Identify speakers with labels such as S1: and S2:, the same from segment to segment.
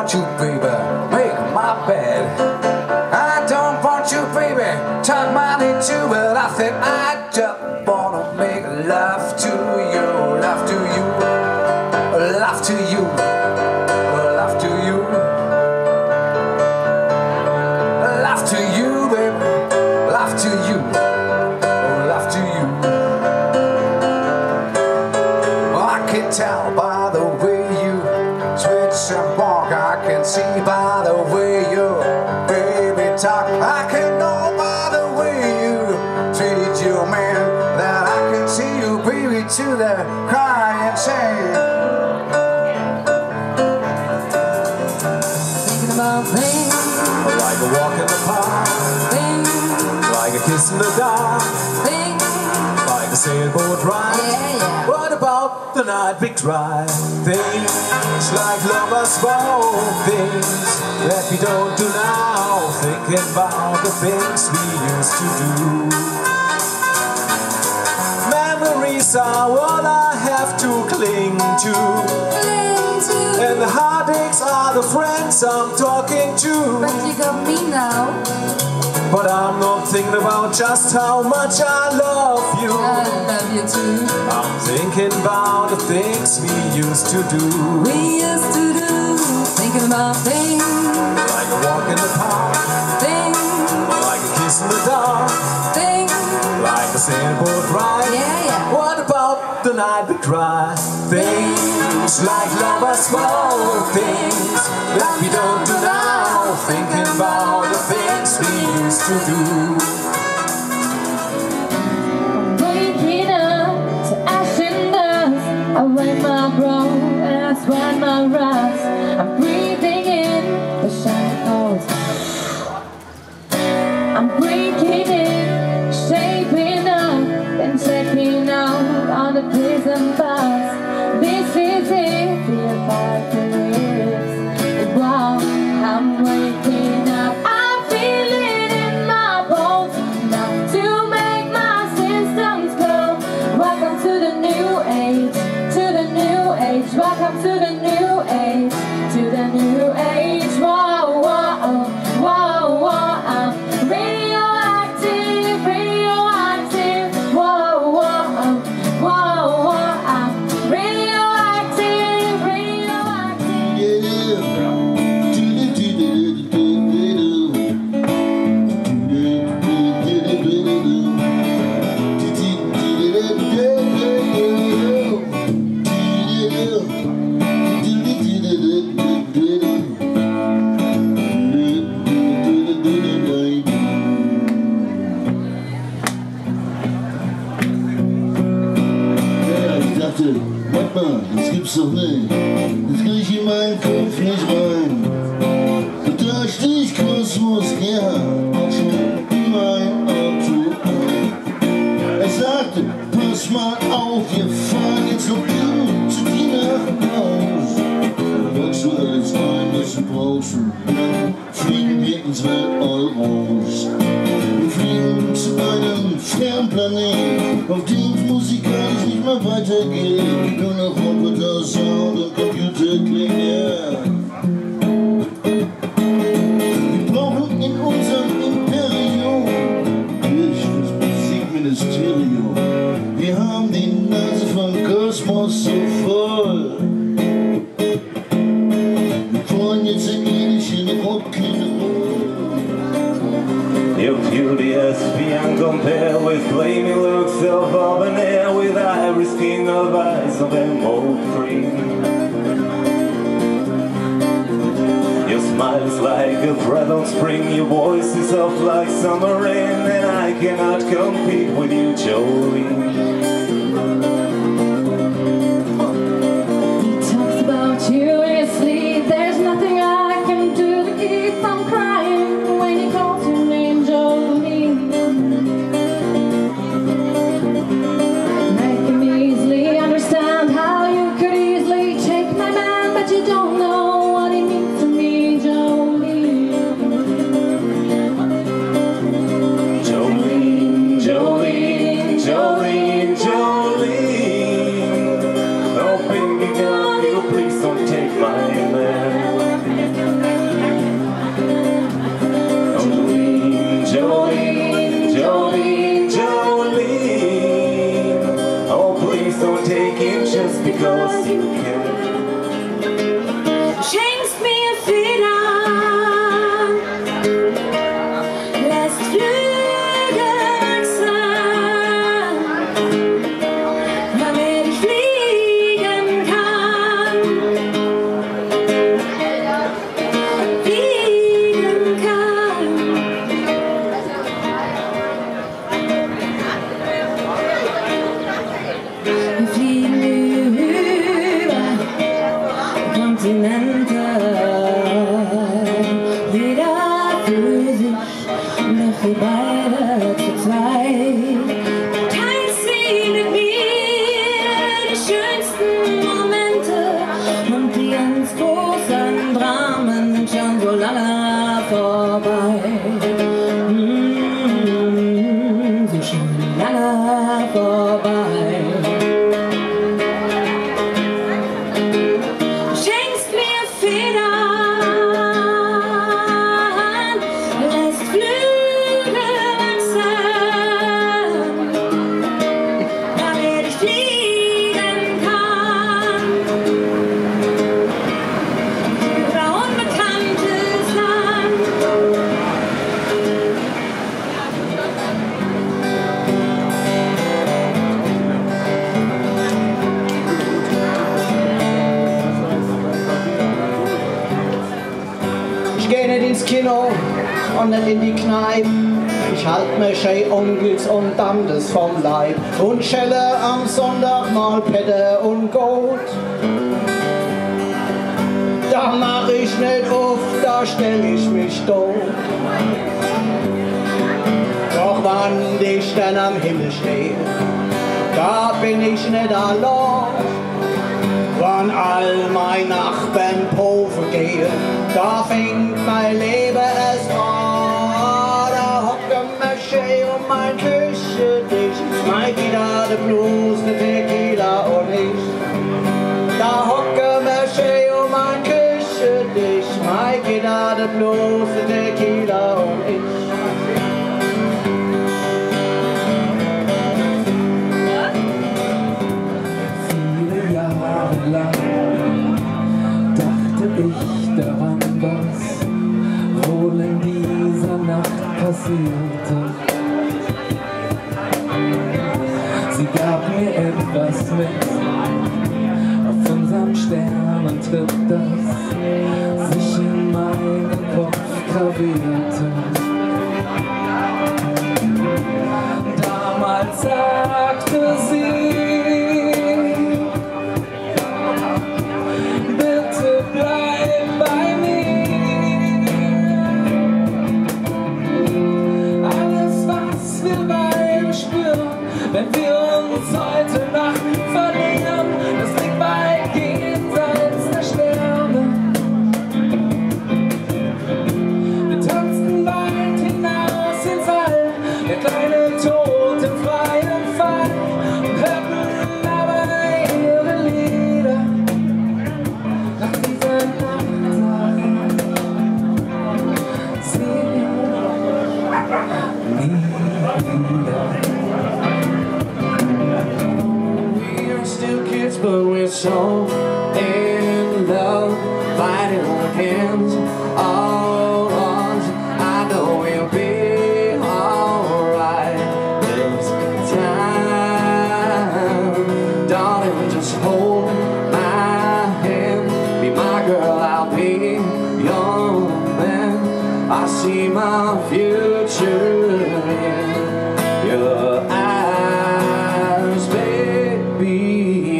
S1: want you, baby, make my bed. I don't want you, baby, talk money too, but I think I just wanna make love to you, love to you, love to you, love to you, love to you, baby, love to you, love to you. I can tell by the way you switch and walk, I can see by the way you baby talk, I can know by the way you treat your man, that I can see you baby to the crying shame.
S2: Thinking about things
S1: Like a walk in the park,
S2: things
S1: like a kiss in the dark,
S2: things
S1: like a sailboat ride.
S2: yeah.
S1: What about the night we cried? Things like lovers spoke, things that we don't do now. Thinking about the things we used to do. Memories are what I have to cling to, and the heartaches are the friends I'm talking to.
S2: But you got me now,
S1: But I'm not thinking about just how much I love you.
S2: I love you too.
S1: I'm thinking about the things we used to do.
S2: We used to do, thinking about things,
S1: Like a walk in the park,
S2: things,
S1: like a kiss in the dark,
S2: things,
S1: like a sailboat ride.
S2: yeah.
S1: What about the night we cried? Things like lovers spoke, things that we don't do now. Thinking about the things we used to do.
S3: Waking up to ash and dust, I weigh my brow and I sweat my rust. I'm breathing in the shadows, I'm breaking in, shaping up and checking out on the prison bus. This is it, the apocalypse. Wow, I'm waking up, I feel it in my bones, enough to make my systems go. Welcome to the new age, to the new age. Welcome to the new age, to the new age. Whoa, whoa, whoa, whoa. I'm radioactive, radioactive. Whoa, whoa, whoa, whoa. I'm radioactive, radioactive.
S4: Das gibt's doch nicht. Das krieg ich in meinen Kopf nicht rein. Und da steh ich Kosmos, ja, auch schon in mein Auto ein. Er sagte, pass mal auf, wir fahren jetzt noch gut zu dir nach Haus. Da packst du alles ein, was du brauchst, und dann fliegen wir ins Weltall raus. Wir fliegen zu einem Fernplanet, auf dem es musikalisch nicht mehr weitergeht. Nur noch Roboter, Sound und Computer klingen, yeah. Wir brauchen in unserem Imperium nicht das Musikministerium. Wir haben die Nase vom Kosmos so voll. Wir wollen jetzt ein ähnliches Rock'n'Roll.
S5: Your beauty is beyond compare with flaming looks of open air, with ivory skin of eyes of emerald green. Your smile is like a breath of spring, your voice is soft like summer rain, and I cannot compete with you, Jolene.
S3: He talks about you in his sleep. There's nothing I can do to keep from crying when he calls your name, Jolene. I can easily understand how you could easily take my man, but you don't know what he means to me, Jolene.
S5: Jolene, Jolene, Jolene, Jolene.
S3: steht an, lässt Flügel wachsen, damit ich fliegen kann. Über unbekanntes Land.
S6: Ich geh nicht ins Kino und nicht in die Kneipe. Ich halt mir schön Onkels und Tantes vom Leib und schelle am Sonntag mal Pette und Gold. Da mach ich nicht auf, da stell ich mich tot. Doch wann ich dann am Himmel stehe, da bin ich nicht allein. Wann all meine Nachbarn Pofen gehen, da fängt mein Leben erst an. Da hocken wir schön um mein Küchentisch, mein Gitarre, der Blues, der Tequila und ich. Da hocken wir schön um mein Küchentisch, mein Gitarre, der Blues, der Tequila und ich.
S7: Dachte ich daran, was wohl in dieser Nacht passierte. Sie gab mir etwas mit auf unserem Sternentritt, das sich in meinen Kopf gravierte. Damals sagte sie: wenn wir uns heute Nacht verlieren, das liegt weit jenseits der Sterne. Wir tanzten weit hinaus ins All, der kleine Tod im freien Fall, und hörten aber ihre Lieder. Nach dieser Nacht sie nie wieder.
S1: But we're so in love, fighting our hands, all odds. I know we'll be alright this time. Darling, just hold my hand, be my girl, I'll be your man. I see my future in your eyes, baby.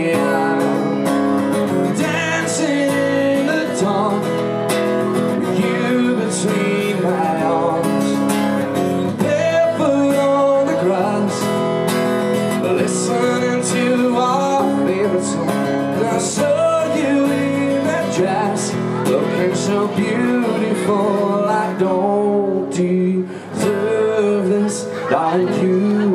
S1: Listening to our favorite song, and I saw you in that dress, looking so beautiful. I don't deserve this, darling. You